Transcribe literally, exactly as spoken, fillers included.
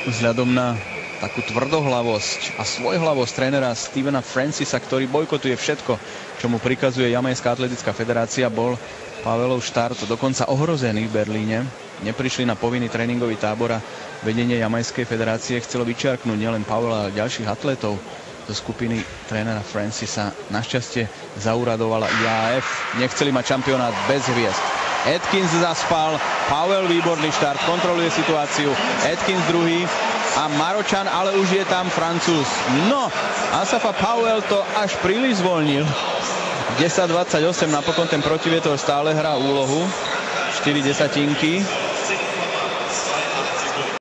vzhľadom na takú tvrdohlavosť a svojhlavosť trénera Stevena Francisa, ktorý bojkotuje všetko, čo mu prikazuje Jamajská atletická federácia, bol Pavelov štart dokonca ohrozený v Berlíne. Neprišli na povinný tréningový tábor a vedenie Jamajskej federácie chcelo vyčiarknúť nielen Pavela, ale ďalších atletov zo skupiny trénera Francisa. Našťastie zauradovala í á ef. Nechceli mať šampionát bez hviezd. Atkins zaspal, Powell výborný štart, kontroluje situáciu, Atkins druhý a Maročan, ale už je tam Francúz. No, Asafa Powell to až príliš zvolnil. desať dvadsaťosem, napokon ten protivietor stále hrá úlohu. štyri desatinky.